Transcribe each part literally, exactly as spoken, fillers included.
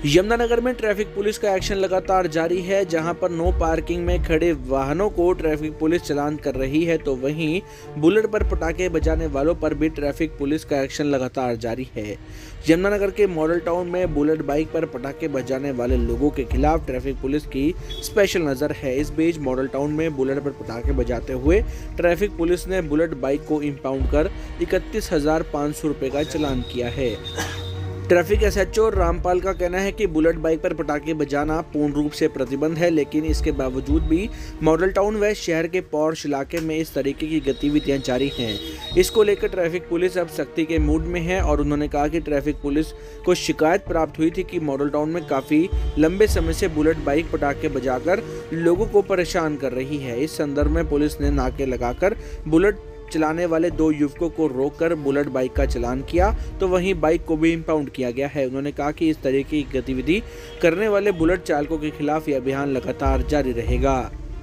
यमुनानगर में traffic police का action लगातार जारी है। जहां पर नो पार्किंग में खड़े वाहनों को ट्रैफिक पुलिस चालान कर रही है, तो वहीं बुलेट पर पटाखे बजाने वालों पर भी ट्रैफिक पुलिस का एक्शन लगातार जारी है। यमुनानगर के मॉडल टाउन में बुलेट बाइक पर पटाखे बजाने वाले लोगों के खिलाफ ट्रैफिक पुलिस की स्पेशल नजर है। इस बीच मॉडल टाउन में बुलेट पर पटाखे बजाते हुए ट्रैफिक पुलिस ने बुलेट बाइक को इंपाउंड कर इकतीस हजार पाँच सौ रुपए का चालान किया है। ट्रैफिक एसएचओ रामपाल का कहना है कि बुलेट बाइक पर पटाखे बजाना पूर्ण रूप से प्रतिबंध है, लेकिन इसके बावजूद भी मॉडल टाउन व शहर के पॉश इलाके में इस तरीके की गतिविधियां जारी हैं। इसको लेकर ट्रैफिक पुलिस अब सख्ती के मूड में है और उन्होंने कहा कि ट्रैफिक पुलिस को शिकायत प्राप्त हुई थी कि मॉडल टाउन में काफी लंबे समय से बुलेट बाइक पटाखे बजाकर लोगों को परेशान कर रही है। इस संदर्भ में पुलिस ने नाके लगाकर बुलेट चलाने वाले दो युवकों को रोककर बुलेट बाइक का चालान किया, तो वहीं बाइक को भी इंपाउंड किया गया है। उन्होंने कहा कि इस तरह की गतिविधि करने वाले बुलेट चालकों के खिलाफ यह अभियान लगातार जारी रहेगा।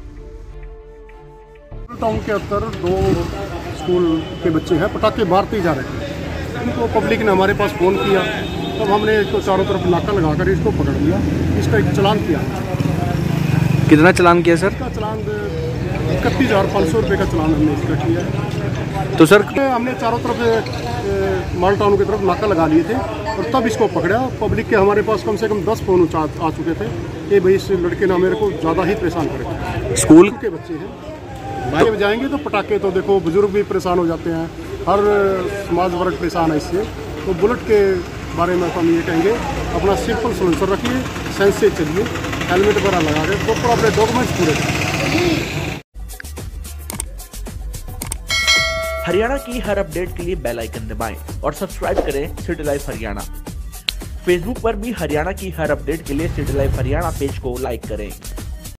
टाउन के अंदर दो स्कूल के बच्चे हैं, पटाखे मारते जा रहे थे। इनको पब्लिक ने हमारे पास फ़ोन किया, तब तो हमने इसको चारों तरफ नाका लगाकर इसको पकड़ लिया, इसका एक चालान किया। कितना चालान किया सर? इसका चालान इकतीस हजार पाँच सौ रुपये का चालान हमने इसका किया है। तो सर हमने चारों तरफ मॉडल टाउन की तरफ नाका लगा लिए थे और तब इसको पकड़ा। पब्लिक के हमारे पास कम से कम दस फ़ोन आ, आ चुके थे कि भाई इस लड़के ने मेरे को ज़्यादा ही परेशान करे। स्कूल के बच्चे हैं, बाइक जाएंगे तो पटाखे, तो देखो बुजुर्ग भी परेशान हो जाते हैं, हर समाज वर्ग परेशान है इससे। तो बुलेट के बारे में हम ये कहेंगे, अपना सिंपल सलेंसर रखिए, सेंस से चलिए, हेलमेट वगैरह लगा के प्रॉपर अपने डॉक्यूमेंट्स पूरे करें। हरियाणा की हर अपडेट के लिए बेल आइकन दबाएं और सब्सक्राइब करें सिटी लाइव हरियाणा। फेसबुक पर भी हरियाणा की हर अपडेट के लिए सिटी लाइव हरियाणा पेज को लाइक करें।